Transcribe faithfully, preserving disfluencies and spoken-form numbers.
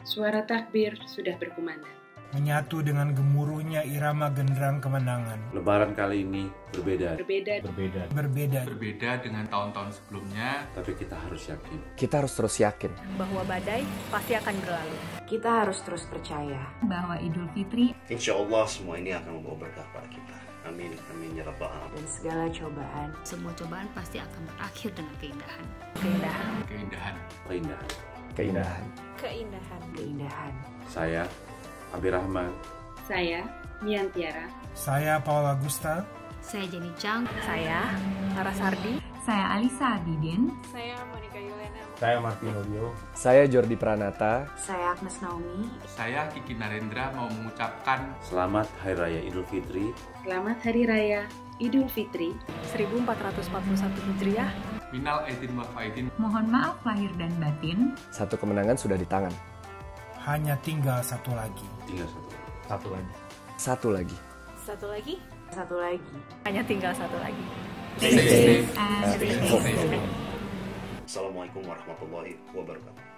Suara takbir sudah berkumandang. Menyatu dengan gemuruhnya irama genderang kemenangan. Lebaran kali ini berbeda. Berbeda. Berbeda. Berbeda. Berbeda dengan tahun-tahun sebelumnya. Tapi kita harus yakin. Kita harus terus yakin bahwa badai pasti akan berlalu. Kita harus terus percaya bahwa Idul Fitri, insya Allah semua ini akan membawa berkah pada kita. Amin, amin ya rabbal alamin. Dan segala cobaan, semua cobaan pasti akan berakhir dengan keindahan. Keindahan. Keindahan. Keindahan. keindahan. Keindahan. keindahan. Saya, Abi Rahman. Saya, Mian Tiara. Saya, Paul Agusta. Saya Jenny Chang. Saya, Laras Hardi. saya Alisa Abidin. Saya Monica Yulena. Saya Martino Dio. Saya Jordi Pranata. Saya Agnes Naomi. Saya Kiki Narendra mau mengucapkan Selamat Hari Raya Idul Fitri. Selamat Hari Raya Idul Fitri seribu empat ratus empat puluh satu Hijriah. Minal Aidin wal Faidin. Mohon maaf lahir dan batin. Satu kemenangan sudah di tangan. Hanya tinggal satu lagi. Tinggal satu. Satu lagi. Satu lagi. Satu lagi. Satu lagi. Hanya tinggal satu lagi. Stay safe and Stay safe. Assalamualaikum warahmatullahi wabarakatuh.